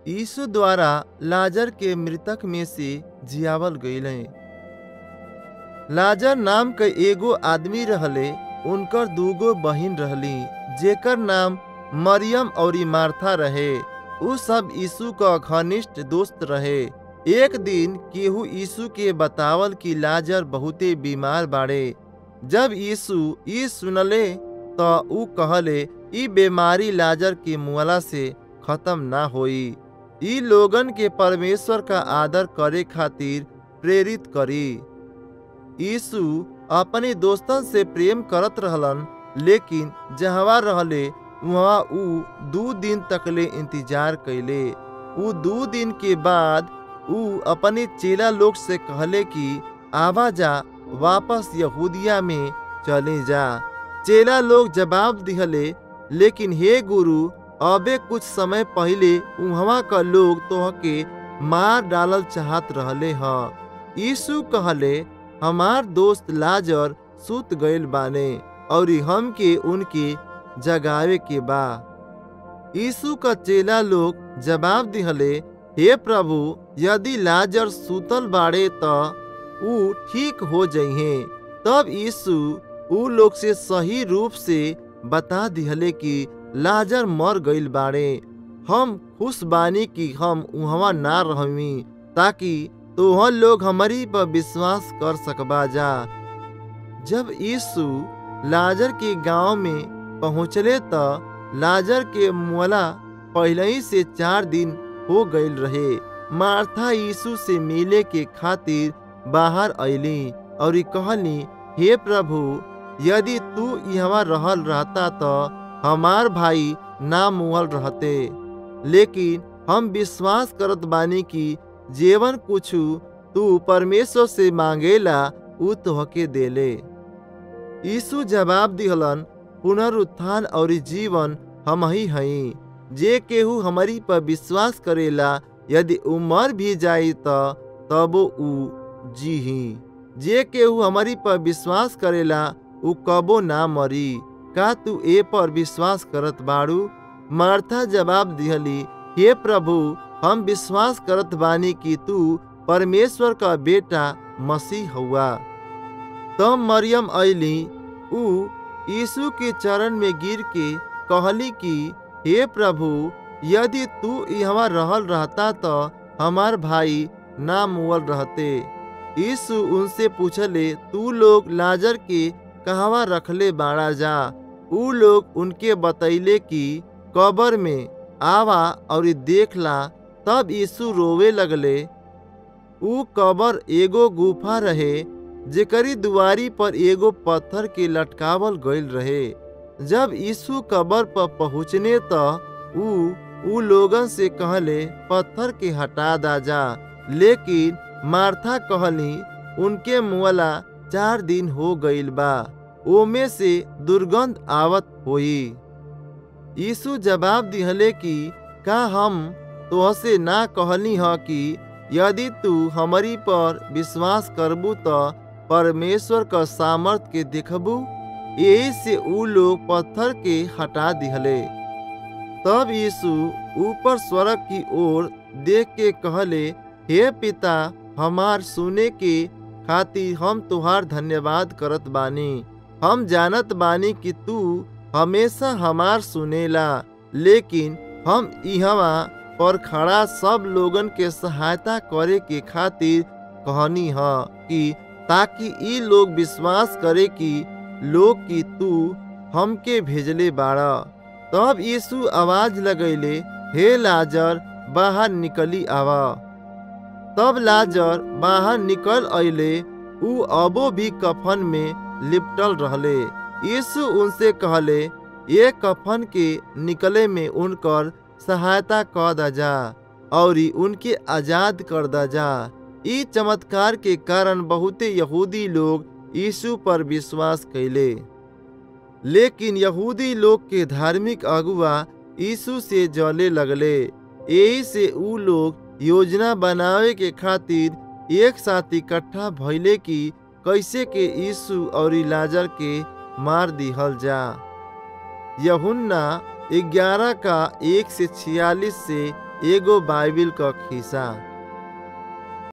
यीशु द्वारा लाजर के मृतक में से जियावल गईले। लाजर नाम के एगो आदमी रहले, उनकर दूगो बहिन रहली, जेकर नाम मरियम और मार्था रहे। उ सब यीशु का घनिष्ठ दोस्त रहे। एक दिन केहू यीशु के बतावल कि लाजर बहुते बीमार बाड़े। जब यीशु ई सुनले तो उ कहले, ई बीमारी लाजर के मुआला से खत्म ना होई। ई लोगन के परमेश्वर का आदर करे खातिर प्रेरित करी। यीशु अपने दोस्तन से प्रेम करत रहलन, लेकिन जहवा रहले वहाँ उ 2 दिन तकले इंतजार कैले। उ 2 दिन के बाद उ अपने चेला लोग से कहले कि आवा जा, वापस यहूदिया में चले जा। चेला लोग जवाब दिहले, लेकिन हे गुरु, अबे कुछ समय पहले उहवा का लोग तोहके मार डालल चाहत रहले ह। यीशु कहले, हमार दोस्त लाजर सुत गईल बाने और हमके उनके जगावे के बा। यीशु का चेला लोग जवाब दिहले, हे प्रभु, यदि लाजर सुतल बाड़े तो ऊ ठीक हो जइहे। तब यीशु ऊ लोग से सही रूप से बता दिहले कि लाजर मर गईल बाड़े। हम खुश बानी कि हम उहवा ना रहमी, ताकि तोहर लोग हमारी पर विश्वास कर सकबा जा। जब यीशु लाजर के गांव में पहुँचले तो लाजर के मुअला पहले ही से 4 दिन हो गईल रहे। मार्था यीशु से मिले के खातिर बाहर अइली और कहली, हे प्रभु, यदि तू यहाँ रहल रहता तो हमार भाई ना मुअल रहते। लेकिन हम विश्वास करत बानी कि जेवन कुछु तू परमेश्वर से मांगेला उ तोहके देले। यीशु जवाब दिहलन, पुनरुत्थान और जीवन हम ही हई। जे केहू हमारी पर विश्वास करेला, यदि उ मर भी जाई तो तबो उ जीही। जे केहू हमारी पर विश्वास करेला उ कबो ना मरी। का तू ए पर विश्वास करत बाड़ू? मार्था जवाब दिहली, हे प्रभु, हम विश्वास करत बानी कि तू परमेश्वर का बेटा मसीह हुआ। तब मरियम अइली, उ यीशु के चरण में गिर के कहली कि हे प्रभु, यदि तू यहाँ रहल रहता तो हमार भाई ना मुअल रहते। यीशु उनसे पूछले, तू लोग लाजर के कहवा रखले बाड़ा जा? उ लोग उनके बतैले कि कब्र में, आवा और देखला। तब यीशु रोवे लगले। उ कब्र एगो गुफा रहे, जेकरी दुआरी पर एगो पत्थर के लटकावल गईल रहे। जब यीशु कब्र पर पहुँचने तो उ लोगन से कहले, पत्थर के हटा दा जा। लेकिन मार्था कहली, उनके मुअला 4 दिन हो गईल बा, ओमे से दुर्गंध आवत होई। यीशु जवाब दिहले कि का हम तोहसे ना कहली ह कि यदि तू हमारी पर विश्वास करबू तो परमेश्वर का सामर्थ के देखबू? यही से उ लोग पत्थर के हटा दिहले। तब यीशु ऊपर स्वर्ग की ओर देख के कहले, हे पिता, हमार सुने के खातिर हम तुहार धन्यवाद करत बानी। हम जानत बानी कि तू हमेशा हमार सुनेला, लेकिन हम इहवा पर खड़ा सब लोगन के सहायता करे के खातिर कहनी ह कि ताकि ई लोग विश्वास करे कि लोग की तू हमके भेजले बाड़ा। तब यीशु आवाज लगैले, हे लाजर, बाहर निकली आवा। तब लाजर बाहर निकल अइले। उ अबो भी कफन में लिपटल रहले। यीशु उनसे कहले, ये कफन के निकले में उनकर सहायता कर दा जा और उनके आजाद कर दा जा। ई चमत्कार के कारण बहुते यहूदी लोग यीशु पर विश्वास कैले। लेकिन यहूदी लोग के धार्मिक अगुआ यीशु से जले लगले। यही से उ लोग योजना बनावे के खातिर एक साथ इकट्ठा भइले कि कैसे के यीशु और लाजर के मार दिहल जा। यूहन्ना 11 का 1 से 46 से एगो बाइबिल क खिस्सा।